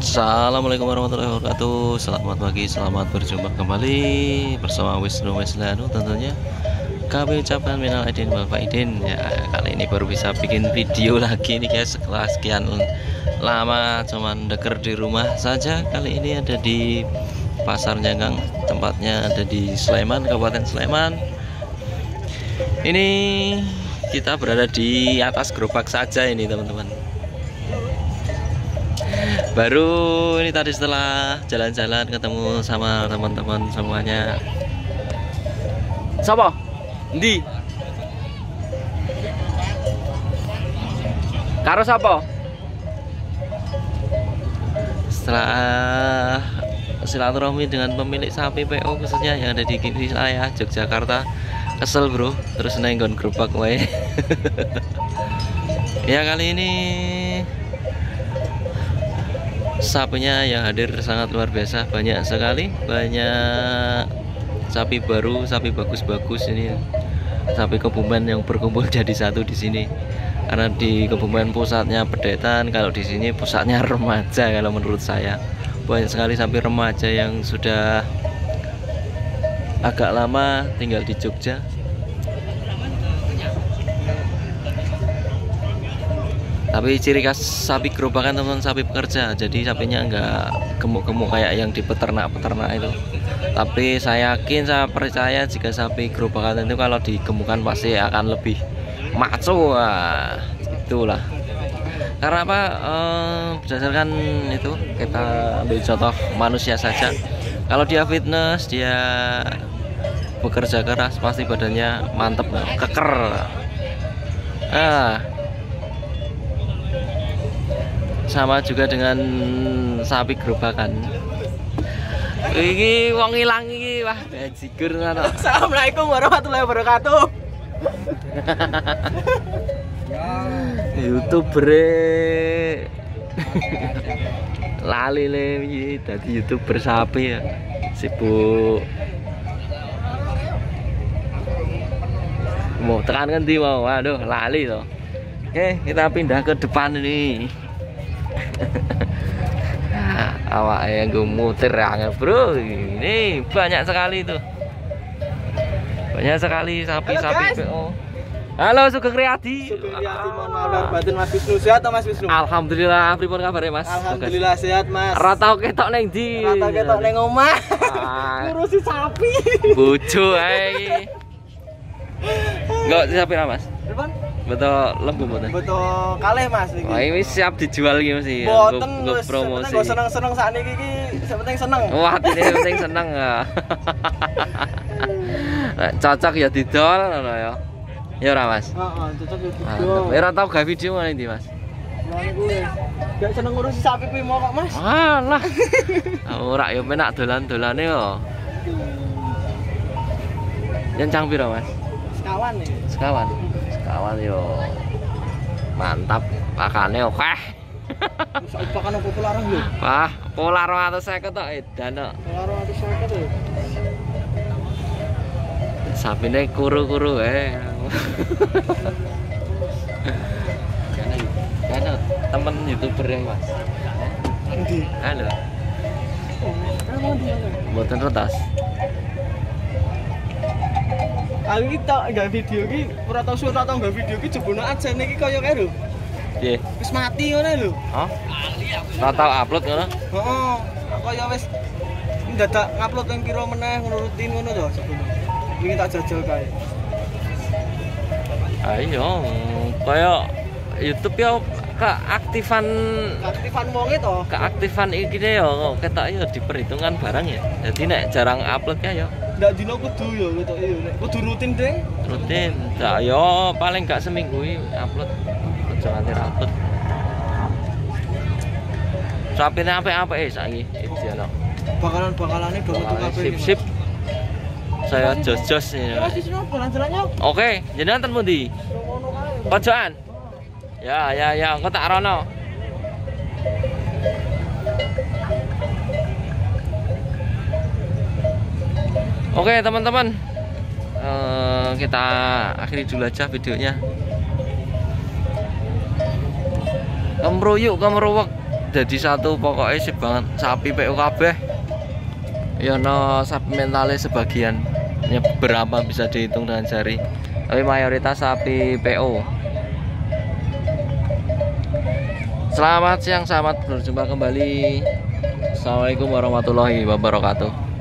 Assalamualaikum warahmatullahi wabarakatuh. Selamat pagi, selamat berjumpa kembali bersama Wisnu Weslanu. Tentunya kami ucapkan minal aidin wal faidin. Ya, kali ini baru bisa bikin video lagi nih guys, setelah sekian lama cuman deker di rumah saja. Kali ini ada di Pasar Janggang, tempatnya ada di Sleman, Kabupaten Sleman. Ini kita berada di atas gerobak saja ini teman-teman. Baru ini tadi setelah jalan-jalan ketemu sama teman-teman semuanya. Siapa? Ndi? Karo siapa? Setelah silaturahmi dengan pemilik sapi PO khususnya yang ada di wilayah Yogyakarta, kesel bro, terus nenggon gerobak wae. Ya kali ini sapinya yang hadir sangat luar biasa, banyak sekali, banyak sapi baru, sapi bagus-bagus ini, sapi Kebumen yang berkumpul jadi satu di sini. Karena di Kebumen pusatnya pedetan, kalau di sini pusatnya remaja. Kalau menurut saya banyak sekali sapi remaja yang sudah agak lama tinggal di Jogja. Tapi ciri khas sapi gerobakan teman-teman, sapi pekerja. Jadi sapinya enggak gemuk-gemuk kayak yang di peternak-peternak itu. Tapi saya yakin, saya percaya jika sapi gerobakan itu kalau digemukkan pasti akan lebih maco. Wah, itulah. Karena apa? Berdasarkan itu kita ambil contoh manusia saja. Kalau dia fitness, dia bekerja keras, pasti badannya mantep, keker. Sama juga dengan sapi gerobakan. Iki wong ilang iki, wah bajigur ngono. Assalamualaikum warahmatullahi wabarakatuh. YouTuber lali le iki dadi YouTuber sapi ya. Sibuk. Mau tekan ngendi mau? Waduh, lali to. Oke, kita pindah ke depan ini. Awak yang gue muter ya bro, ini banyak sekali tuh, banyak sekali sapi-sapi PO. Halo Sugeng Riyadi. Sugeng Riyadi, mohon maaf lahir batin Mas Wisnu. Sehat toh Mas Wisnu? Alhamdulillah, pripun kabare Mas? Alhamdulillah sehat Mas. Ratau ketok neng di. Ratau ketok neng omah. Ngurusi sapi. Bojo ae. Enggak sapi ra Mas? Depan? Betul lembu mboten? Betul kalih Mas iki. Wah, ini siap dijual iki Mas iki. Mboten wis promosi. Gue seneng-seneng sakniki iki, penting seneng. Wah, ini penting seneng ya. Cocok ya didol ngono ya. Ya ora Mas? Heeh, cocok ya didol. Ora tau gawe video ngene iki Mas. Lah kuwi. Gak seneng ngurusi sapi kuwi mau kok Mas. Alah. Ora ya penak dolan-dolane yo. Nyencang piro Mas? Sekawan nih. Sekawan. Sekawan yo. Mantap, pakane akeh. Bisa pakan opo larang lho. Wah, pola 250 tok edan kok. Pola 250 lho. Sapine kuru-kuru Karena temen YouTuber yang Mas. Endi? Halo. Mboten retas. Aku iki tok nggawe video iki, ora tau suwe tau nggawe video iki jebone aja niki kaya kae lho. Piye? Wis mati ngono lho. Hah? Ora tau upload ngono? Heeh. Kaya wis ndadak ngupload yang piro meneh ngono rutin ngono to jebone. Iki tak jajal kae. Ayo, kaya YouTube ya keaktifan wonge to. Keaktifan iki ya ketok ya diperhitungkan barang ya. Jadi nek jarang upload ya ndak dino kudu ya ketok ya. Kudu rutin, Ding. Rutin. Cak yo paling gak seminggu upload. Aja nganti upload. Sapine apik-apik saiki ideal. Bakalan-bakalane do metu kabeh. Sip. Saya jos-jos ini. Mas Wisnu jalan-jalannya. Oke, jenengan ten pundi? Pojokan. Ya, engko tak rono. Oke teman-teman, kita akhiri dulu aja videonya. Kemruyuk, kemeruwek jadi satu pokoknya sih banget sapi PO kabeh. Ya no sapi mentale sebagian, ya berapa bisa dihitung dengan jari, tapi mayoritas sapi PO. Selamat siang, selamat berjumpa kembali. Assalamualaikum warahmatullahi wabarakatuh.